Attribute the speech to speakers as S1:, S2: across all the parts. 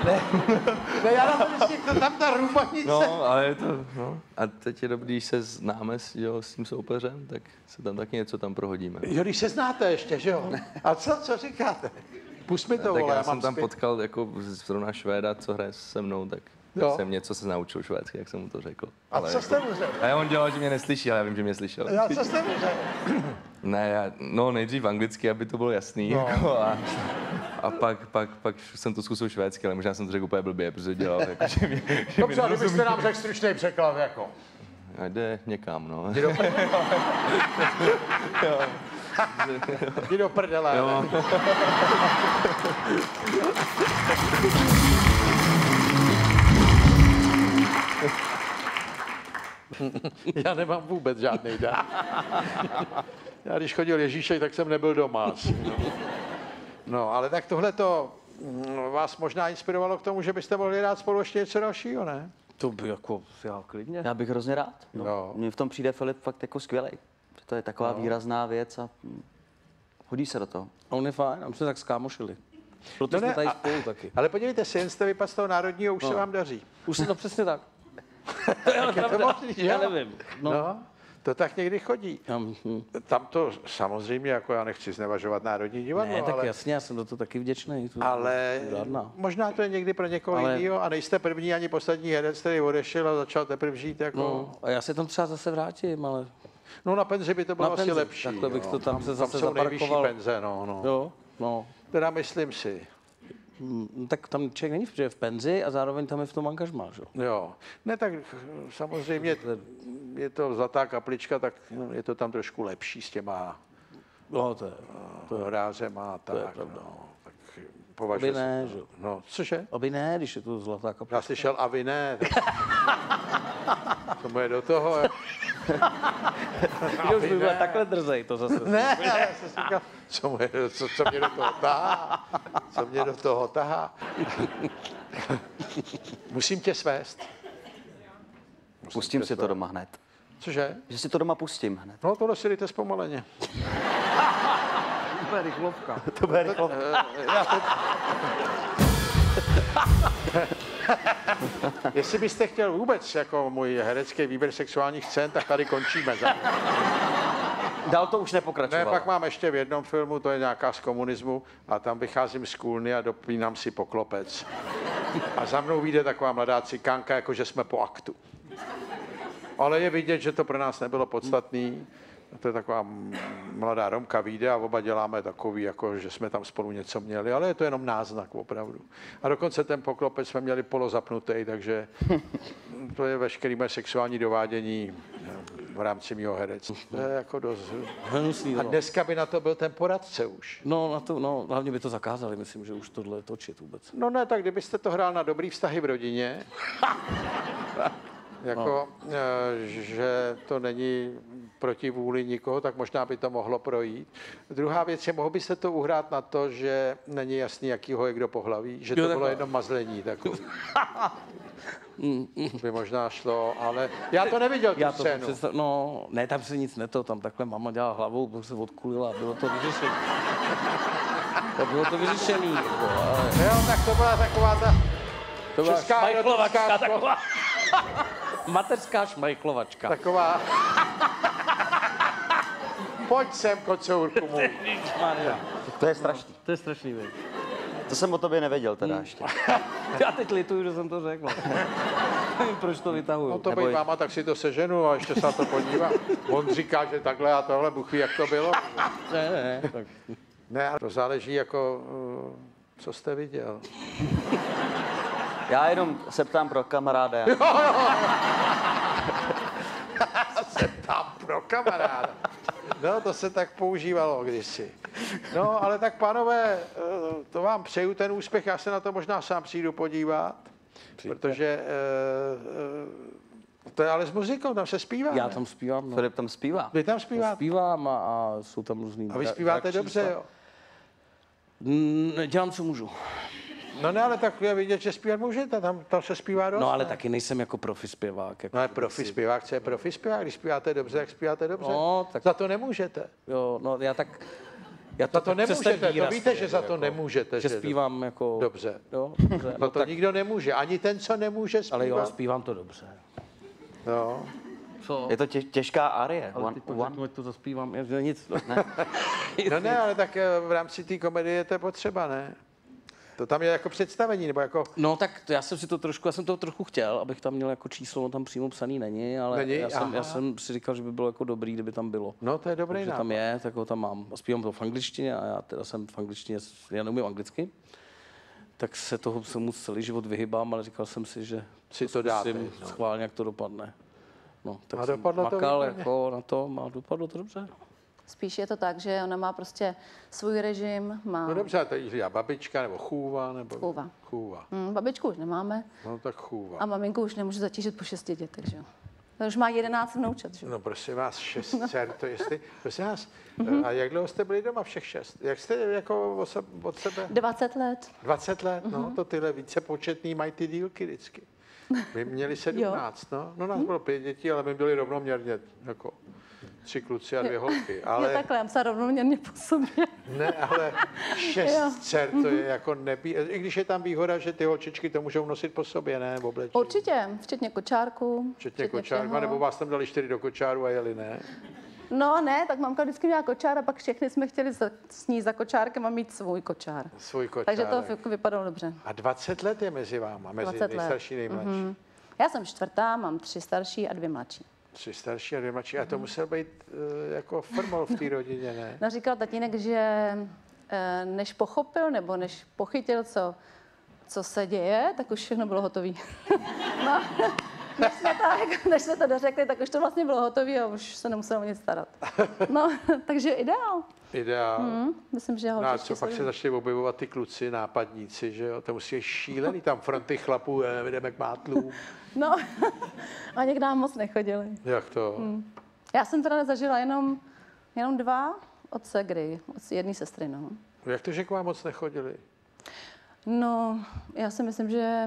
S1: Ne, já na to myslím, to tam ta rubanice.
S2: No, ale je to, no. A teď je dobrý, když se známe s tím soupeřem, tak se tam taky něco tam prohodíme.
S1: Jo, když se znáte ještě, že jo? A co říkáte? Pust mi to,
S2: tak
S1: vole,
S2: já jsem tam
S1: zpět.
S2: potkal jako zrovna Švéda, co hraje se mnou, tak
S1: Jo.
S2: jsem něco se naučil švédsky, jak jsem mu to řekl.
S1: A co jste mu řekl?
S2: A on dělal, že mě neslyší, ale já vím, že mě slyšel.
S1: Já, co jste mu řekl?
S2: Ne, no nejdřív anglicky, aby to bylo jasný,
S1: No.
S2: jako, a pak jsem to zkusil švédsky, ale možná jsem to řekl úplně blbě, protože dělal, jako, že mě
S1: Dobře, a kdybyste nám řekl stručný překlad, jako.
S2: A jde někam, no.
S1: Jdi do prdele.
S2: Jo.
S1: Já nemám vůbec žádný dar. Já když chodil Ježíšek, tak jsem nebyl doma. No, ale tak tohle to vás možná inspirovalo k tomu, že byste mohli dát spolu ještě něco dalšího, ne?
S3: To by jako, já klidně.
S4: Já bych hrozně rád. No.
S1: No.
S4: Mně v tom přijde Filip fakt jako skvělej. To je taková výrazná věc a hodí se do toho.
S3: A on je fajn, a my jsme tak skámošili. Proto
S1: No
S3: jsme
S1: ne,
S3: tady spolu taky.
S1: Ale podívejte se, jen jste vypad z toho národního, už se vám daří.
S3: Už se to přesně tak. To je ale
S1: Je to
S3: pravda.
S1: možný, že
S3: Já
S1: jo?
S3: nevím.
S1: No, to tak někdy chodí. Tam to samozřejmě, jako já nechci znevažovat Národní divadlo,
S3: Ne, tak
S1: ale,
S3: jasně, já jsem za to taky vděčný.
S1: ale
S3: Žádná.
S1: možná to je někdy pro někoho
S3: Ale-
S1: jiného a nejste první ani poslední herec, který odešel a začal teprve žít jako...
S3: No, a já se tam třeba zase vrátím, ale
S1: No na penzi by to bylo
S3: Na
S1: asi
S3: penzi,
S1: lepší.
S3: takhle bych
S1: jo.
S3: to tam se zase
S1: jsou nejvyšší
S3: zaparkoval.
S1: penze, no.
S3: jo, no.
S1: Teda myslím si.
S3: Tak tam člověk není, protože je v penzi a zároveň tam je v tom angažmá, že?
S1: Jo. Ne, tak samozřejmě je to zlatá kaplička, tak je to tam trošku lepší s těma
S3: No, to je
S1: rázema a tak.
S3: je pravda.
S1: No, tak považuji
S3: Aby ne, že?
S1: No, cože?
S3: Aby ne, když je to zlatá kaplička.
S1: Já slyšel, a vy ne. To je do toho.
S3: Když už by byla takhle drzej, to zase.
S1: Ne, ale já jsem si říkal, co mě do toho tahá? Co mě do toho tahá? Musím tě svést.
S4: Pustím si to doma hned.
S1: Cože?
S4: Že si to doma pustím hned.
S1: No, tohle si dejte zpomaleně.
S3: To je rychlovka.
S4: To bude rychlo.
S1: Jestli byste chtěl vůbec jako můj herecký výběr sexuálních scén, tak tady končíme.
S4: Dál to už
S1: Ne,
S4: nepokračovalo.
S1: pak mám ještě v jednom filmu, to je nějaká z komunismu, a tam vycházím z kůlny a dopínám si poklopec. A za mnou vyjde taková mladá cikánka, jako že jsme po aktu. Ale je vidět, že to pro nás nebylo podstatný. To je taková mladá Romka vyjde a oba děláme takový, jako že jsme tam spolu něco měli, ale je to jenom náznak opravdu. A dokonce ten poklopec jsme měli polozapnutý, takže to je veškerý moje sexuální dovádění v rámci mého herectví. To je jako dost...
S3: Hnusný,
S1: A
S3: no.
S1: dneska by na to byl ten poradce už.
S3: No, na to, no, hlavně by to zakázali, myslím, že už tohle točit vůbec.
S1: No ne, tak kdybyste to hrál na dobrý vztahy v rodině, jako, že to není proti vůli nikoho, tak možná by to mohlo projít. Druhá věc je, mohl byste to uhrát na to, že není jasný, jakýho je kdo pohlaví, že to
S3: Jo,
S1: bylo
S3: takhle.
S1: jenom mazlení takový. By možná šlo, ale já to neviděl, tu
S3: Já to
S1: scénu.
S3: no, ne, tam se nic neto, tam takhle mama dělala hlavou, pak se odkulila, bylo to vyřešené. Bylo to vyřešený, jako, ale
S1: Jo, tak to byla taková ta
S3: to byla
S1: česká
S3: šmajchlovačka,
S1: erotická
S3: taková. Mateřská šmajchlovačka.
S1: taková... Pojď sem, kocourku můj.
S3: Maria.
S4: To je strašný.
S3: To je strašný, věc.
S4: To jsem o tobě nevěděl teda ještě.
S3: Já teď lituju, že jsem to řekl. Nevím, proč to vytahuju.
S1: No to
S4: Neboj.
S1: být máma, tak si to seženu a ještě se na to podívám. On říká, že takhle a tohle, Bůh ví, jak to bylo.
S3: Ne, tak.
S1: Ne, to záleží jako, co jste viděl.
S4: Já jenom se ptám pro kamaráda.
S1: Se tam pro kamaráda. No, to se tak používalo kdysi. No, ale tak, pánové, to vám přeju ten úspěch. Já se na to možná sám přijdu podívat, protože to je ale s muzikou, tam se zpívá.
S3: Já
S1: ne?
S3: tam zpívám, no.
S4: Filip tam zpívá.
S1: Vy tam zpíváte?
S3: Zpívám a jsou tam různý.
S1: A vy zpíváte dobře, jo?
S3: Dělám, co můžu.
S1: No ne, ale tak je vidět, že zpívat můžete, tam se zpívá dost.
S3: No, ale
S1: ne?
S3: taky nejsem jako profi zpěvák. Jako
S1: No ale profi zpěvák, co je profi zpěvák? Když zpíváte dobře, jak zpíváte dobře.
S3: No, tak-
S1: Za to nemůžete.
S3: Jo, no já tak
S1: Za to
S3: přes ten
S1: nemůžete, to
S3: výraz
S1: víte,
S3: je,
S1: že za to
S3: jako,
S1: nemůže.
S3: Že zpívám jako...
S1: Dobře.
S3: Jo, dobře.
S1: No
S3: No,
S1: to
S3: tak,
S1: nikdo nemůže, ani ten, co nemůže zpívat.
S3: ale jo, zpívám to dobře.
S1: Jo.
S3: Co?
S4: Je to těžká arie.
S3: Ale ty pak řeknu, ať to zaspívám, já nic.
S1: No ne, ale tak v rámci té komedie je to potřeba, ne? To tam je jako představení, nebo jako...
S3: No tak já jsem to trochu chtěl, abych tam měl jako číslo, no tam přímo psaný není, ale
S1: Není?
S3: já jsem si říkal, že by bylo jako dobrý, kdyby tam bylo.
S1: No to je dobrý
S3: Takže
S1: nápad.
S3: tam je, tak ho tam mám. A zpívám to v angličtině a já teda jsem v angličtině, já neumím anglicky, tak se mu celý život vyhybám, ale říkal jsem si, že
S1: Si to dáte,
S3: zkusím
S1: no.
S3: schválně, jak to dopadne. No, tak
S1: A
S3: jsem
S1: dopadlo to
S3: makal
S1: výborně.
S3: jako na to, a dopadlo to dobře.
S5: Spíš je to tak, že ona má prostě svůj režim, má
S1: No dobře, a to je babička, nebo chůva, nebo...
S5: Chůva.
S1: Chůva.
S5: Babičku už nemáme
S1: No tak chůva.
S5: a maminku už nemůžu zatížit po 6 dětech, že jo. To už má 11 vnoučat, že jo.
S1: No prosím vás, 6 dcer, to jestli... Prosím vás, a jak dlouho jste byli doma všech 6? Jak jste jako od sebe?
S5: 20 let.
S1: 20 let, no, to tyhle více početný mají ty dílky vždycky. My měli 17, no nás bylo 5 dětí, ale my byli rovnoměrně, jako 3 kluci a 2 holky,
S5: Je
S1: ale
S5: takhle, já jsem rovnoměrně po sobě.
S1: ne, ale 6
S5: Jo.
S1: dcer, to je jako i když je tam výhoda, že ty holčičky to můžou nosit po sobě, ne, v oblečení.
S5: Určitě, včetně kočárku.
S1: Včetně kočárku,
S5: všeho.
S1: nebo vás tam dali 4 do kočáru a jeli, ne?
S5: No ne, tak mamka vždycky měla kočár a pak všechny jsme chtěli s ní za kočárkem a mít svůj kočár.
S1: Svůj kočár.
S5: Takže to jako vypadalo dobře.
S1: A 20 let je mezi váma, mezi
S5: 20 let.
S1: nejstarší a nejmladší.
S5: Já jsem čtvrtá, mám 3 starší a 2 mladší.
S1: 3 starší a 2 mladší. A to musel být jako formol v té rodině, ne?
S5: No říkal tatínek, že než pochopil nebo než pochytil, co se děje, tak už všechno bylo hotové. No, než jsme to dořekli, tak už to vlastně bylo hotové a už se nemuselo o nic starat. No, takže ideál.
S1: Ideál.
S5: Myslím, že
S1: No a
S5: holčičky
S1: co pak
S5: jsou-
S1: se začali objevovat ty kluci, nápadníci, že jo? To musí být šílený, tam fronty chlapů, jdeme k mátlům.
S5: No, a někdy nám moc nechodili.
S1: Jak to?
S5: Já jsem teda zažila jenom 2 od segry, od jedné sestry, no.
S1: Jak to, že k vám moc nechodili?
S5: No, já si myslím, že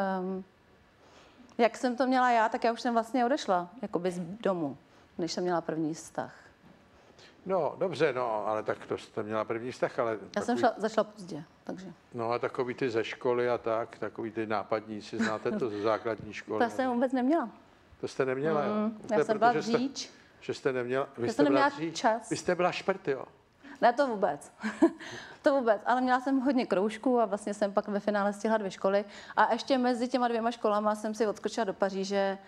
S5: jak jsem to měla já, tak já už jsem vlastně odešla, jakoby z domu, než jsem měla první vztah.
S1: No, dobře, no, ale tak to jste měla první vztah, ale
S5: Já jsem začala pozdě, takže.
S1: no a takový ty ze školy a tak, takový ty nápadníci, znáte to ze základní školy?
S5: To jsem vůbec neměla.
S1: To jste neměla, jo? To
S5: Já
S1: je
S5: jsem byla
S1: proto, že jste-
S5: dříč.
S1: Že jste neměla, vy
S5: Já
S1: jste
S5: jsem
S1: byla
S5: neměla
S1: dřív.
S5: čas.
S1: Vy jste byla šprt, jo?
S5: Ne, to vůbec. To vůbec. Ale měla jsem hodně kroužků a vlastně jsem pak ve finále stihla 2 školy. A ještě mezi těma 2 školama jsem si odskočila do Paříže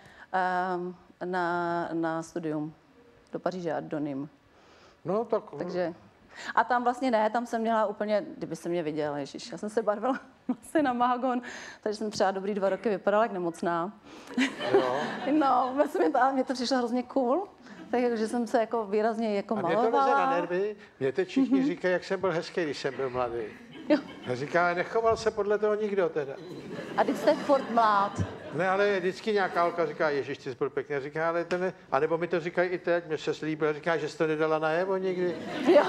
S5: na studium. Do Paříže a do Nîmes.
S1: No tak,
S5: Takže. A tam vlastně ne, tam jsem měla úplně, kdybyste mě viděla, ježiš, já jsem se barvila vlastně na mahagon, takže jsem třeba dobrý 2 roky vypadala jak nemocná.
S1: jo.
S5: No, vůbec mě to přišlo hrozně cool, takže jsem se jako výrazně jako
S1: A mě to veze na
S5: malovala.
S1: nervy. Mě teď všichni říkají, jak jsem byl hezký, když jsem byl mladý.
S5: Jo.
S1: A říká, nechoval se podle toho nikdo teda.
S5: A teď jste furt mlád.
S1: Ne, ale vždycky nějaká holka říká, ježiš, ty jsi byl pěkně. Říká, ale to ne. A nebo mi to říkají i teď, mě se slíbil, říká, že jsi to nedala najevo nikdy.
S5: Jo.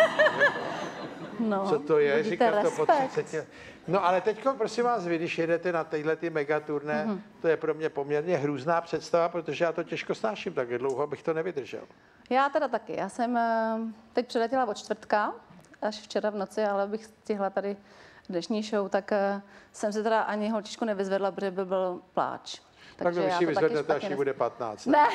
S5: No,
S1: Co to je?
S5: vidíte,
S1: Říká to po
S5: respekt.
S1: 30 let. No ale teď, prosím vás, vy, když jedete na tyhle ty megaturné, to je pro mě poměrně hrůzná představa, protože já to těžko snáším, tak dlouho bych to nevydržel.
S5: Já teda taky. Já jsem teď přiletěla od čtvrtka, až včera v noci, ale abych stihla tady dnešní show, tak jsem si teda ani holčičku nevyzvedla, protože by byl pláč.
S1: Tak to
S5: já
S1: vy si
S5: to taky
S1: vyzvednete, až
S5: špatně
S1: jí bude 15.
S5: Ne.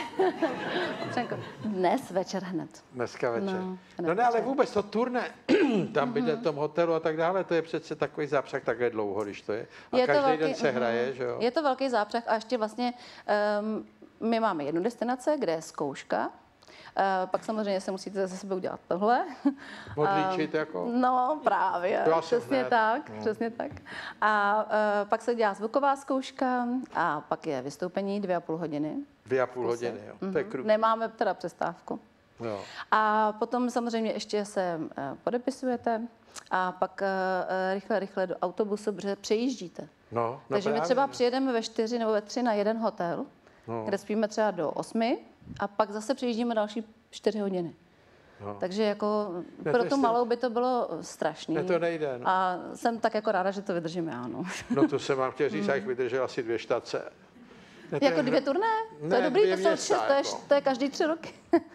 S5: Dnes večer hned.
S1: Dneska večer.
S5: No,
S1: No ne, ale vůbec to turné, tam být v tom hotelu a tak dále, to je přece takový zápřah takhle dlouho, když to je. A
S5: Je to
S1: každý
S5: velký-
S1: den se hraje, že jo?
S5: Je to velký zápřah a ještě vlastně my máme jednu destinaci, kde je zkouška. Pak samozřejmě se musíte ze sebe udělat tohle.
S1: Odlíčit jako?
S5: No právě,
S1: To asi
S5: přesně
S1: hned.
S5: tak, přesně tak. A pak se dělá zvuková zkouška a pak je vystoupení 2,5 hodiny.
S1: 2,5 hodiny, jo. To je kruk.
S5: Nemáme teda přestávku.
S1: Jo.
S5: A potom samozřejmě ještě se podepisujete a pak rychle do autobusu, protože přejíždíte.
S1: No,
S5: Takže my
S1: právě,
S5: třeba
S1: no.
S5: přijedeme ve 4 nebo ve 3 na jeden hotel, kde spíme třeba do 8 a pak zase přejíždíme další 4 hodiny.
S1: No.
S5: Takže jako
S1: to
S5: pro
S1: je
S5: tu
S1: stejný.
S5: malou by to bylo strašný.
S1: Ne, to nejde, no.
S5: A jsem tak jako ráda, že to vydržím já, no.
S1: No to jsem vám chtěl říct, já jich vydržel asi 2 štace. Ne, to
S5: Jako
S1: je
S5: 2 turné? To
S1: Ne,
S5: je dobrý,
S1: 2
S5: to jsou
S1: města,
S5: 6,
S1: jako.
S5: to je každý 3 roky.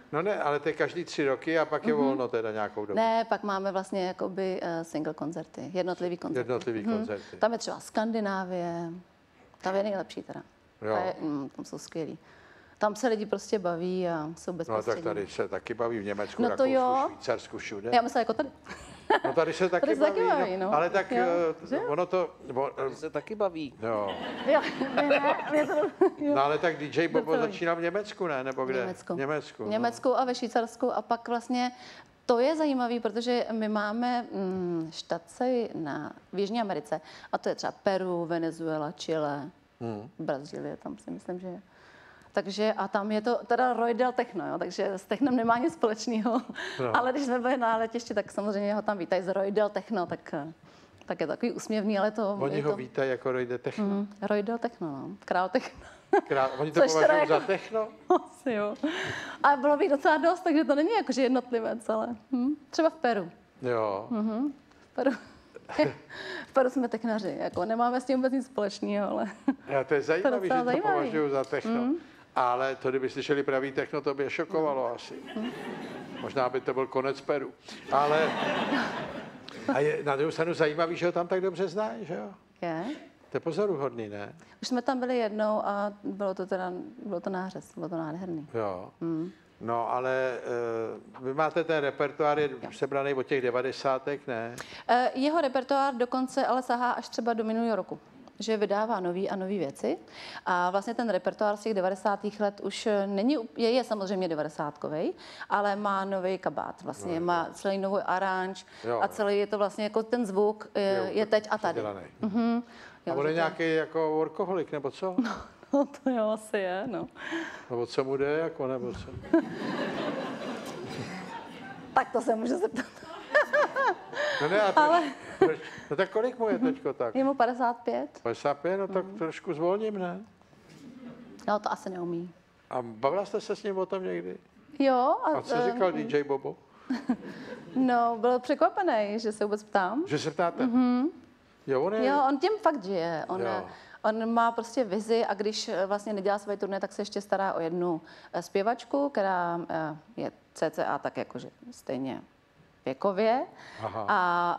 S1: No ne, ale to je každý 3 roky a pak je volno teda nějakou dobu.
S5: Ne, pak máme vlastně jakoby single koncerty, jednotlivý koncerty.
S1: Jednotlivý koncerty.
S5: Tam je třeba Skandinávie, tam je nejlepší teda.
S1: Jo.
S5: Tam jsou skvělí. Tam se lidi prostě baví a jsou
S1: No
S5: bezprostřední.
S1: tak tady se taky baví v Německu,
S5: No to
S1: Rakousku,
S5: jo.
S1: Švýcarsku, všude.
S5: Já myslím jako tady.
S1: No tady se taky
S5: Tady se taky baví, no.
S1: Ale tak
S5: Jo, že jo?
S1: ono to...
S3: Se taky baví.
S1: Jo.
S5: Jo, mě to, jo.
S1: No ale tak DJ Bobo
S5: Docela.
S1: začíná v Německu, ne? Nebo kde?
S5: Německu.
S1: V Německu.
S5: V Německu a ve Švýcarsku a pak vlastně to je zajímavé, protože my máme štace v Jižní Americe a to je třeba Peru, Venezuela, Chile, Brazílie, tam si myslím, že je. Takže a tam je to teda Roydel Techno, jo, takže s technem nemá nic společného.
S1: No.
S5: Ale když jsme byli na letišti, tak samozřejmě ho tam vítají z Roydel Techno, tak je takový úsměvný, ale to...
S1: Oni
S5: je
S1: ho
S5: to,
S1: vítají jako Royde Techno.
S5: Roydel Techno, no, král Techno.
S1: Oni to
S5: Což teda
S1: považují za
S5: jako-
S1: techno?
S5: Asi jo. A bylo bych docela dost, takže to není jakože jednotlivec, ale třeba v Peru.
S1: Jo.
S5: V Peru. V Peru jsme technaři, jako nemáme s tím vůbec nic společného, ale
S1: Já, to je zajímavé, že
S5: docela
S1: to
S5: zajímavý.
S1: považují za techno. Ale to, kdyby slyšeli pravý techno, to by je šokovalo asi. Možná by to byl konec Peru. Ale a je na druhou stranu zajímavý, že ho tam tak dobře znají, že jo?
S5: je.
S1: To je pozoruhodný, ne?
S5: Už jsme tam byli jednou a bylo to nářez, bylo to nádherný.
S1: Jo. No, ale vy máte ten repertoár, je sebraný od těch 90. ne?
S5: Jeho repertoár dokonce ale sahá až třeba do minulého roku, že vydává nový a nový věci. A vlastně ten repertoár z těch 90. let už není, je samozřejmě 90kovej, ale má nový kabát, vlastně má celý nový aranž
S1: Jo.
S5: a celý je to vlastně jako ten zvuk je teď a tady.
S1: Dělaný.
S5: Jo,
S1: A on je
S5: že to-
S1: nějaký jako workoholik, nebo co?
S5: No to jo, asi je, no.
S1: Nebo co mu jde, jako, nebo co?
S5: Tak to se může zeptat.
S1: No ne, a proč? No tak kolik mu je teďko tak?
S5: Je mu 55?
S1: 55, no tak trošku zvolním, ne?
S5: No to asi neumí.
S1: A bavila jste se s ním o tom někdy?
S5: Jo.
S1: A co říkal DJ Bobo?
S5: No, byl překvapený, že se vůbec ptám.
S1: Že se ptáte? Jo, on je...
S5: Jo, on tím fakt žije.
S1: Jo.
S5: On má prostě vizi a když vlastně nedělá své turné, tak se ještě stará o jednu zpěvačku, která je cca tak jakože stejně věkově.
S1: Aha.
S5: A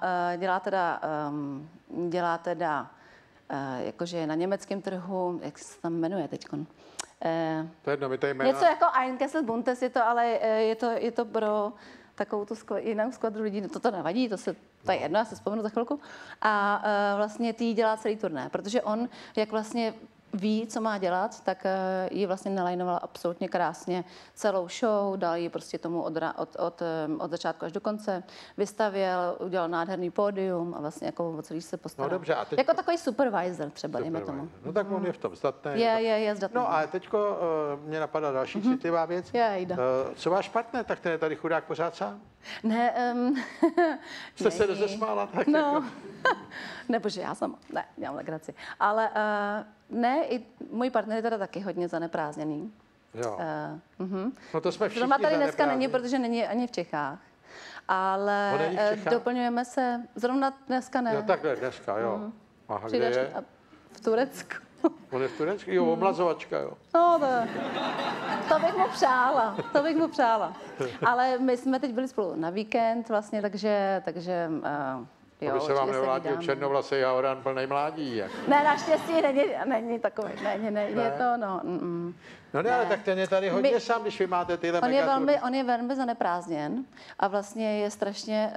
S5: dělá teda jakože na německém trhu, jak se tam jmenuje teďkon?
S1: To je jedno, my tady jména...
S5: Něco jako Einkessel Buntes je to, ale je to pro takovou tu jinou skladru lidí, to nevadí, to je jedno, já se vzpomenu za chvilku. A vlastně ty jí dělá celý turné, protože on, jak vlastně ví, co má dělat, tak ji vlastně nalajnoval absolutně krásně celou show, dal ji prostě tomu od začátku až do konce, vystavěl, udělal nádherný pódium a vlastně jako o celý se postaral.
S1: No dobře, a teď...
S5: Jako takový supervisor třeba, dejme tomu.
S1: No tak on je v tom zdatný.
S5: Je zdatný.
S1: No a teďko mě napadá další citlivá věc.
S5: Jejda.
S1: Co váš partner, tak ten je tady chudák pořád sám?
S5: Ne,
S1: Jste se
S5: není.
S1: rozesmála tak?
S5: No,
S1: Jako...
S5: nebože, já sama, ne, dělám legraci. Ale ne, i můj partner je teda taky hodně zaneprázdněný.
S1: Jo. No to jsme všichni
S5: Zrovna tady dneska
S1: zaneprázdnění.
S5: není, protože není ani v Čechách. Ale
S1: On není v Čechách?
S5: doplňujeme se, zrovna dneska ne.
S1: Jo, takhle dneska, jo. Aha, kde
S5: Přijdeš
S1: je?
S5: v Turecku.
S1: On je v Turecku? Jo, omlazovačka, jo.
S5: No, to bych mu přála, Ale my jsme teď byli spolu na víkend vlastně, takže jo,
S1: Aby se vám
S5: určitě
S1: nevládil
S5: vydáme.
S1: černovlasý Jaoran plnej mládí. Jako.
S5: Ne, naštěstí není takový, ne, je to, no.
S1: No ne, ale tak ten je tady hodně
S5: My-
S1: sám, když vy máte tyhle
S5: On je velmi zaneprázdněn a vlastně je strašně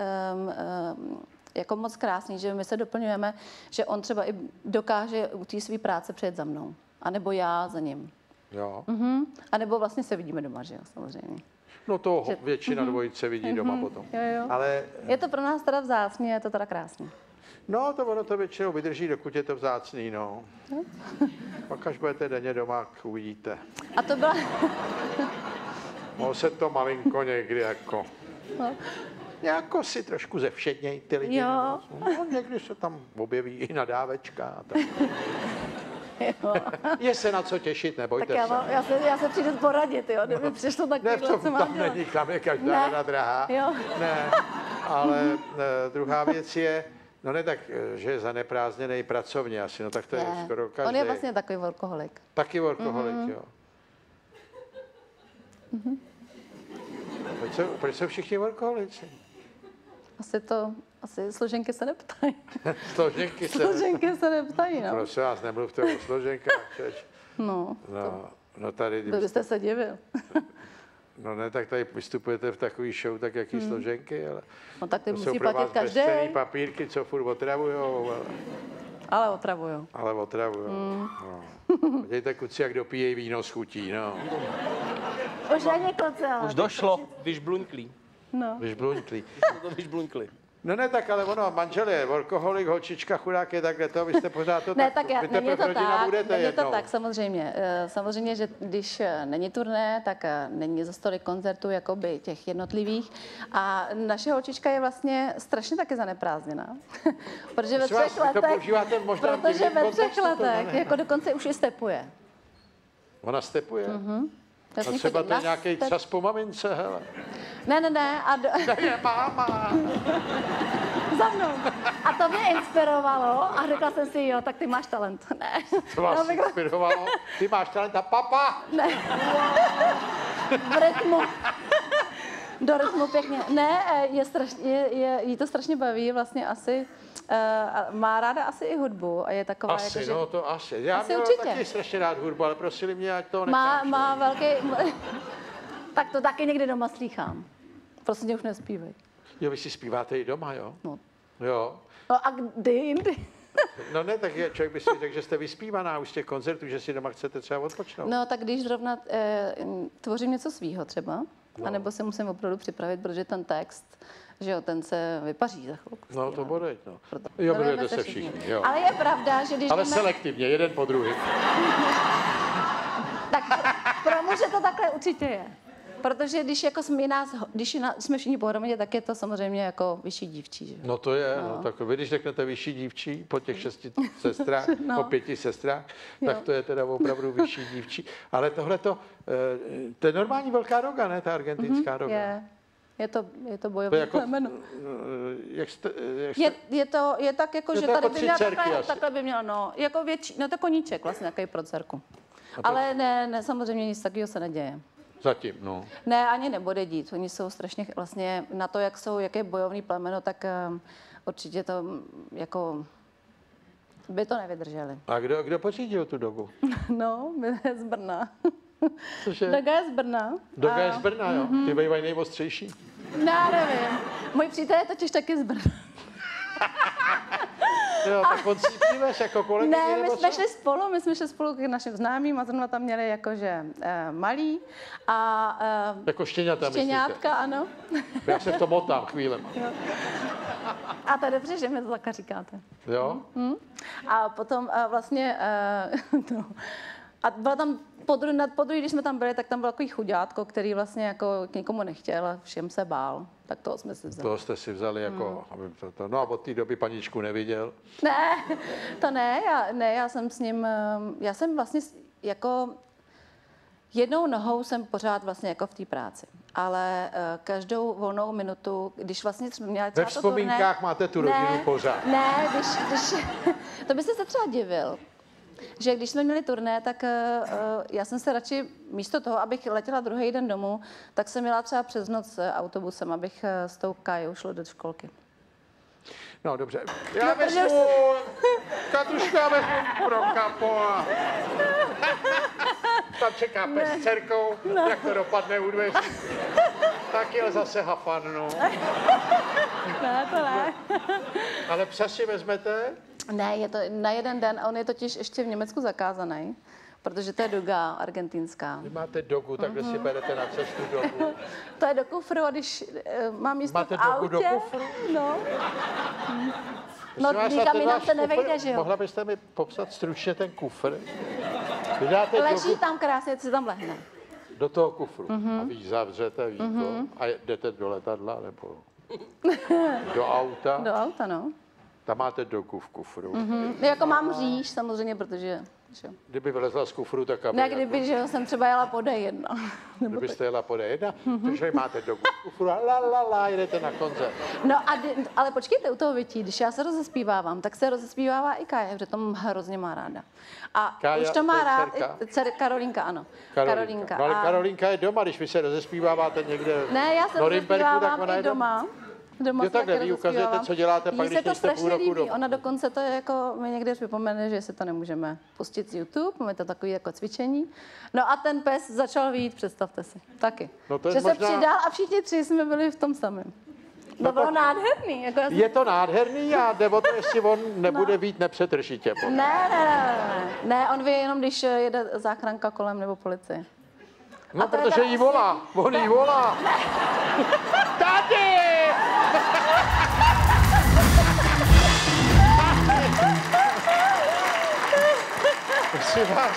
S5: jako moc krásný, že my se doplňujeme, že on třeba i dokáže u té své práce přijet za mnou, anebo já za ním.
S1: Jo.
S5: A nebo vlastně se vidíme doma, že jo, samozřejmě.
S1: No to většina dvojice vidí doma potom.
S5: Jo.
S1: Ale
S5: Je to pro nás teda vzácný, je to teda krásný.
S1: no, ono to většinou vydrží, dokud je to vzácný, no. Pak až budete denně doma, uvidíte.
S5: A to byla...
S1: Mohlo se to malinko někdy jako...
S5: No.
S1: Jako si trošku zevšedněj ty lidi.
S5: Jo.
S1: No, někdy se tam objeví i nadávečka. A tak.
S5: Jo.
S1: Je se na co těšit, nebojte
S5: Tak
S1: se.
S5: já se přijdu poradit, jo, kdyby přišlo
S1: Ne,
S5: takový,
S1: v tom
S5: co mám
S1: tam
S5: dělat.
S1: není, tam je každá
S5: Ne.
S1: rada drahá.
S5: Jo.
S1: Ne, ale druhá věc je, no ne tak, že je zaneprázdněný pracovně asi, no tak to je
S5: Ne.
S1: skoro každý.
S5: On je vlastně takový workoholik.
S1: Taky workoholik, jo. Proč jsou všichni workoholici?
S5: Asi složenky se neptají.
S1: Složenky
S5: Složenky se neptají, no.
S1: Prosím vás, nemluvte o složenkách, čeč.
S5: No,
S1: No tady,
S5: to byste se divil.
S1: no ne, tak tady vystupujete v takový show, tak jaký složenky, ale
S5: No tak ty
S1: to jsou
S5: musí
S1: pro vás
S5: platit každý,
S1: bezcenný papírky, co furt otravujou,
S5: ale otravujou.
S1: ale otravujou. No. Dějte kuci, jak dopíjejí víno s chutí, no.
S5: Už není koce, ale...
S3: Už došlo. Vyžbluňklí.
S5: No.
S1: Když bluňtlí.
S3: To vyžbluňkli.
S1: No ne, tak ale ono, manžel je workoholik, holčička chudák je takhle to, vy jste pořád to
S5: Ne,
S1: tak,
S5: tak
S1: vy teprve
S5: není to
S1: rodina
S5: tak,
S1: budete
S5: není
S1: jednou.
S5: to tak, samozřejmě. Samozřejmě, že když není turné, tak není za tolik koncertů, jakoby těch jednotlivých. A naše holčička je vlastně strašně taky zaneprázdněná. Protože ve
S1: Prosím vás,
S5: 3
S1: vy to
S5: letech,
S1: používáte možná v
S5: protože
S1: divným
S5: ve 3
S1: kontextu, to
S5: letech,
S1: ne.
S5: jako dokonce už i stepuje.
S1: Ona stepuje?
S5: Já
S1: A
S5: s ní
S1: třeba
S5: chodím
S1: to je
S5: na
S1: nějaký
S5: step.
S1: čas po mamince, hele.
S5: Ne.
S1: To je máma.
S5: Za mnou. A to mě inspirovalo a řekla jsem si, jo, tak ty máš talent. Ne.
S1: To vás
S5: Já bych-
S1: inspirovalo. Ty máš talent a papa.
S5: Ne. V rytmu. Do rytmu pěkně. Ne, jí to strašně baví, vlastně asi. Má ráda asi i hudbu a je taková,
S1: Asi,
S5: jako, že
S1: no to asi. Já
S5: Asi
S1: měl
S5: určitě.
S1: taky strašně rád hudbu, ale prosili mě, ať to
S5: má,
S1: nechám.
S5: má velký... Tak to taky někdy doma slýchám. Prosím tě, už nespívej.
S1: Jo, vy si zpíváte i doma, jo?
S5: No.
S1: Jo.
S5: No a kdy jindy?
S1: No ne, tak člověk by si řekl, že jste vyspívaná už z těch koncertů, že si doma chcete třeba odpočnout.
S5: No tak když zrovna tvořím něco svýho třeba, anebo se musím opravdu připravit, protože ten text, že jo, ten se vypaří za chvilku.
S1: No to bude, no.
S5: Proto-
S1: Jo,
S5: milujeme
S1: budete se všichni, jo.
S5: Ale je pravda, že když
S1: Ale
S5: jdeme,
S1: selektivně, jeden po druhém.
S5: tak pro muže to takhle určitě je. Protože když jako jsme všichni pohromadě, tak je to samozřejmě jako vyšší dívčí. Že?
S1: No to je, no. Tak vy, když řeknete vyšší dívčí po těch 6 sestrách,
S5: No.
S1: po 5 sestrách, tak
S5: Jo.
S1: to je teda opravdu vyšší dívčí. Ale tohle to je normální velká roga, ne, ta argentinská roga.
S5: Je to
S1: To
S5: bojové
S1: je jako,
S5: plemeno.
S1: jak jste,
S5: Je tak jako,
S1: Je
S5: že
S1: to
S5: tady
S1: jako
S5: by měl
S1: 3 dcerky asi.
S5: takhle by měl, no, jako větší, no to koníček vlastně, nějaký pro dcerku. Ale ne, samozřejmě nic takového se neděje.
S1: zatím, no.
S5: Ne, ani nebude dít. Oni jsou strašně vlastně na to, jak je bojovný plemeno, tak určitě to jako by to nevydrželi.
S1: A kdo pořídil tu dogu?
S5: No, my z Brna.
S1: Cože?
S5: Doga je z Brna.
S1: Doga je z Brna, jo? Ty bývají nejostřejší.
S5: Já nevím. Můj přítel je totiž taky z Brna.
S1: Jo, tak on si přivez jako kolegyni,
S5: Ne, my
S1: nebo
S5: jsme
S1: co?
S5: šli spolu k našim známým a zrovna tam měli jakože malý a
S1: Jako štěňata,
S5: štěňátka, ano.
S1: myslíte? Já se v tom motám chvíli.
S5: A to je dobře, že mi to takhle říkáte.
S1: Jo?
S5: A potom vlastně, no, a byla tam podruhé, když jsme tam byli, tak tam byl takový chudátko, který vlastně jako k nikomu nechtěl a všem se bál. Tak toho jsme si vzali.
S1: Toho jste si vzali jako, no a od té doby paničku neviděl.
S5: Ne, to ne, já jsem s ním, já jsem vlastně jako jednou nohou jsem pořád vlastně jako v té práci. Ale každou volnou minutu, když vlastně jsme měli
S1: Ve
S5: třeba to turné...
S1: vzpomínkách máte tu rodinu pořád.
S5: Ne, když to byste se třeba divil, že když jsme měli turné, tak já jsem se radši místo toho, abych letěla druhý den domů, tak jsem jela třeba přes noc autobusem, abych s tou Kajou šla do školky.
S1: No dobře. Já
S5: No, protože
S1: vezmu, Katuška, já vezmu pro kapola. Tam čeká pes s dcerkou, jak to dopadne u dveří. Tak jel zase hafan, no.
S5: Ne, to ne.
S1: Ale psa si vezmete?
S5: Ne, je to na jeden den a on je totiž ještě v Německu zakázaný, protože to je doga argentinská.
S1: Vy máte dogu, tak kde si berete na cestu dogu.
S5: To je do kufru a když mám místo
S1: Máte
S5: v
S1: dogu do
S5: autě,
S1: kufru?
S5: no. No,
S1: Prosím vás, a
S5: nikam
S1: ten
S5: jinam
S1: váš
S5: se nevejde,
S1: kufr,
S5: že jo?
S1: Mohla byste mi popsat stručně ten kufr? Vy dáte
S5: Leží
S1: dogu
S5: tam krásně, si tam lehne.
S1: do toho kufru a vy zavřete víko a jdete do letadla nebo do auta.
S5: Do auta, no.
S1: Tam máte doku v kufru.
S5: Jako mám říš samozřejmě, protože... Že?
S1: Kdyby vylezla z kufru, tak aby...
S5: Ne, kdyby, že jsem třeba jela po D1.
S1: Kdybyste jela po D1, takže máte doku v kufru a la, jedete na koncert.
S5: No ale počkejte, u toho Vytí, když já se rozespívávám, tak se rozespívává i Kája, protože to hrozně má ráda. A
S1: Kája,
S5: už to má
S1: to je
S5: rád
S1: dcerka?
S5: i Karolínka, ano. Karolínka.
S1: No, ale
S5: A-
S1: Karolínka je doma, když vy se rozespíváváte někde
S5: Ne, já se
S1: Norimberku, tak
S5: rozespívávám
S1: ona je
S5: i doma. Doma
S1: Jo,
S5: se
S1: takhle,
S5: taky
S1: vy ukazujete,
S5: rozespívávám.
S1: co děláte pak,
S5: Jí
S1: když
S5: se to
S1: nejste půl
S5: strašně
S1: roku
S5: líbí.
S1: doma.
S5: Ona dokonce to jako mi někde připomene, že si to nemůžeme pustit z YouTube, máme to takový jako cvičení. No a ten pes začal vyjít, představte si, taky.
S1: No to je
S5: že
S1: možná-
S5: se přidal a všichni tři jsme byli v tom samém. To bylo nádherný. Jako já jsem...
S1: Je to nádherný a jde o to, jestli on nebude být nepřetržitě.
S5: Ne, on ví jenom, když jede záchranka kolem nebo policie.
S1: No,
S5: A to je
S1: protože
S5: tak
S1: jí
S5: asi-
S1: volá, on jí volá. Tady! Prosím vás.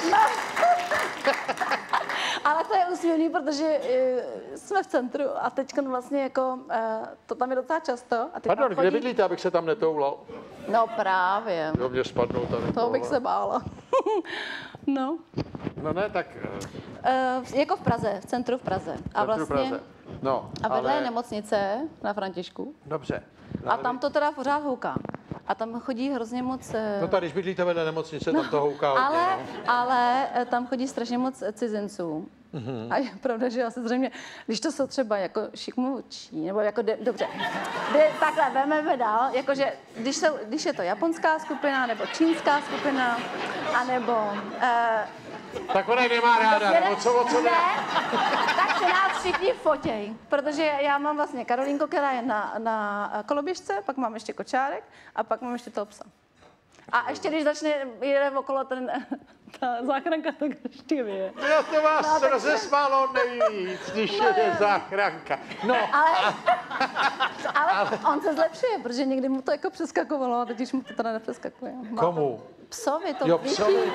S5: Ale to je úsměvný, protože jsme v centru a teď vlastně jako, to tam je docela často. A teď
S1: Pardon,
S5: tam
S1: kde
S5: chodí...
S1: bydlíte, abych se tam netoulal?
S5: No právě,
S1: Jo, mě spadnou tady.
S5: toho bych se bála. No,
S1: No ne, tak
S5: jako v Praze, v centru v Praze. A
S1: centru
S5: vlastně,
S1: Praze. No,
S5: a vedle je
S1: ale...
S5: nemocnice na Františku.
S1: Dobře.
S5: A tam to teda pořád houká. A tam chodí hrozně moc...
S1: No tady, když bydlíte vedle nemocnice, tam to houká hodně, no.
S5: ale tam chodí strašně moc cizinců. A je pravda, že asi zřejmě, když to jsou třeba jako šikmoučí, nebo jako, dobře, takhle, vememe dál, jakože, když je to japonská skupina, nebo čínská skupina, anebo...
S1: Tak ona ji nemá ráda, nebo co
S5: ne, tak se nás všichni fotěj, protože já mám vlastně Karolínku, která je na koloběžce, pak mám ještě kočárek a pak mám ještě toho psa. A ještě když začne jede okolo ta záchranka, tak ještě vyje.
S1: Jo, to vás
S5: No, takže-
S1: rozesmálo nejvíc, když je záchranka. No,
S5: Ale on se zlepšuje, protože někdy mu to jako přeskakovalo a teď už mu to teda nepřeskakuje. Má
S1: komu?
S5: to- Psovi to
S1: Jo,
S5: Vytí.
S1: psovi.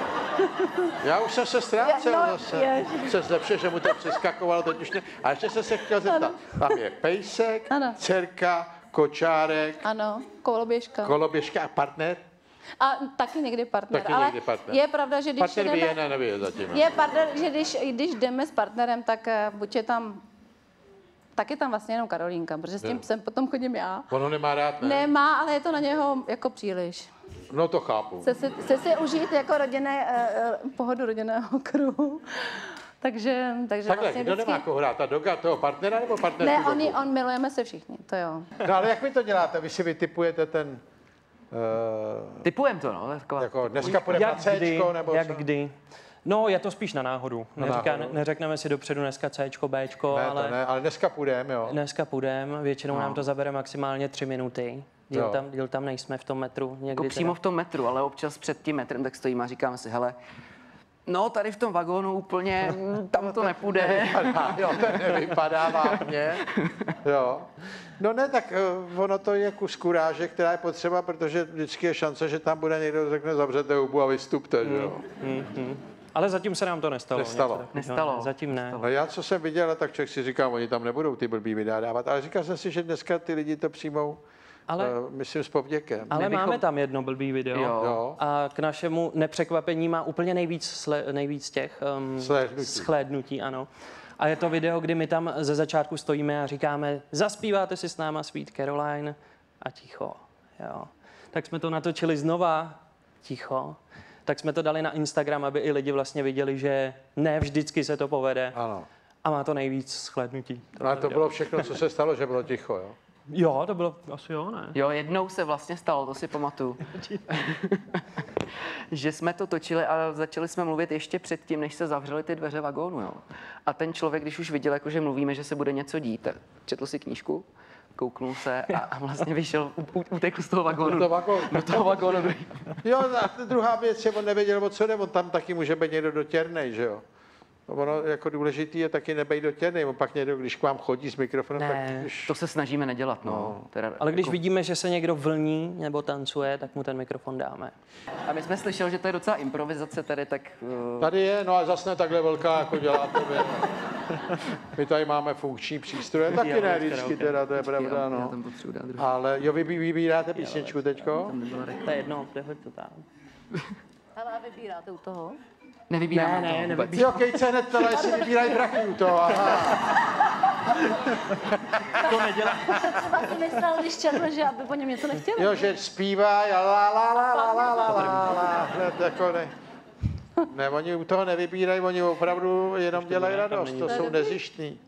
S1: Já už jsem se ztrácel
S5: No,
S1: zase.
S5: ježiš.
S1: Se zlepšuje, že mu to přeskakovalo, teď už ne. A ještě jsem se chtěl zeptat. Tam je pejsek,
S5: Ano.
S1: dcerka, kočárek,
S5: Ano, koloběžka.
S1: koloběžka a partner.
S5: A taky někdy partner.
S1: Taky
S5: ale
S1: někdy partner.
S5: je pravda, že když
S1: Partner
S5: jdeme,
S1: vyje, nevyje zatím.
S5: je pravda, že když jdeme s partnerem, tak buď je tam, tak je tam vlastně jenom Karolínka, protože s tím psem potom chodím já.
S1: On ho nemá rád, ne?
S5: Nemá, ale je to na něho jako příliš.
S1: No to chápu.
S5: Chce si užít jako pohodu rodinného kruhu. Takže
S1: Takhle,
S5: vlastně
S1: kdo nemá koho hrát? Ta doga toho partnera nebo partner?
S5: Ne, on milujeme se všichni, to jo.
S1: No ale jak vy to děláte? Vy si vytipujete ten...
S4: Typujem to, no. Taková...
S1: jako dneska půjdeme na Cčko, nebo
S6: jak
S1: co?
S6: kdy. No, je to spíš na náhodu.
S1: náhodu.
S6: Neřekneme si dopředu dneska Cčko, Bčko,
S1: Ne,
S6: ale
S1: to ne, ale dneska půjdeme, jo.
S6: dneska půjdeme. Většinou nám to zabere maximálně 3 minuty.
S1: Jo.
S6: Díl tam nejsme v tom metru. Někdy
S4: Jako přímo v tom metru, ale občas před tím metrem tak stojíme a říkáme si, hele, no tady v tom vagónu úplně, tam to nepůjde.
S1: Jo, to nevypadá vážně. Jo. No ne, tak ono to je kus kuráže, která je potřeba, protože vždycky je šance, že tam bude někdo, kdo řekne, zavřete hubu a vystupte, že jo.
S6: Ale zatím se nám to nestalo.
S1: Nestalo.
S6: něco takového.
S4: Nestalo.
S6: Zatím ne.
S1: No já, co jsem viděl, tak člověk si říká, oni tam nebudou ty blbý videa dávat, ale říkal jsem si, že dneska ty lidi to přijmou,
S6: Ale,
S1: myslím, s povděkem.
S6: ale
S4: My bychom-
S6: máme tam jedno blbý video.
S4: Jo.
S1: Jo.
S6: A k našemu nepřekvapení má úplně nejvíc těch
S1: Shlédnutí.
S6: shlédnutí, ano. A je to video, kdy my tam ze začátku stojíme a říkáme, zaspíváte si s náma Sweet Caroline a ticho. Jo. Tak jsme to natočili znova, ticho. Tak jsme to dali na Instagram, aby i lidi vlastně viděli, že ne vždycky se to povede.
S1: Ano.
S6: A má to nejvíc shlédnutí.
S1: No a to bylo všechno, co se stalo, že bylo ticho, jo.
S6: Jo, to bylo asi jo, ne?
S4: Jo, jednou se vlastně stalo, to si pamatuju. Že jsme to točili a začali jsme mluvit ještě předtím, než se zavřely ty dveře vagónu, jo. A ten člověk, když už viděl, jako, že mluvíme, že se bude něco dít, tak četl si knížku, kouknul se a vlastně vyšel, utekl z toho vagónu. Do toho vagónu.
S1: Jo, a druhá věc je, on nevěděl, o co jde, on tam taky může být někdo dotěrnej, že jo. Ono jako důležitý je taky nebejt dotěrný, pak někdo, když k vám chodí s mikrofonem,
S6: Ne,
S1: tak když...
S4: To se snažíme nedělat, no. Teda,
S6: Ale když
S4: jako...
S6: vidíme, že se někdo vlní nebo tancuje, tak mu ten mikrofon dáme.
S4: A my jsme slyšeli, že to je docela improvizace tady, tak...
S1: Tady je, no a zase ne takhle velká, jako děláte vy. My tady máme funkční přístroje, taky ne vždycky teda, to je pravda,
S4: Já
S1: no.
S4: tam potřebuji dát druhý.
S1: Ale jo, vy vybíráte písničku teďko?
S6: To je jedno, hoď to tam.
S5: Ale a vybíráte u toho?
S4: Nevybíráme
S6: Ne,
S4: to vůbec.
S1: Jo, Kejce hned tohle, jestli vybírají prachy u toho, aha.
S5: Třeba si myslel, když četl, že aby po něm něco nechtěli.
S1: Jo, že zpívají a la, hned jako ne. Ne, oni u toho nevybírají, oni opravdu jenom dělají radost, to jsou nezištní.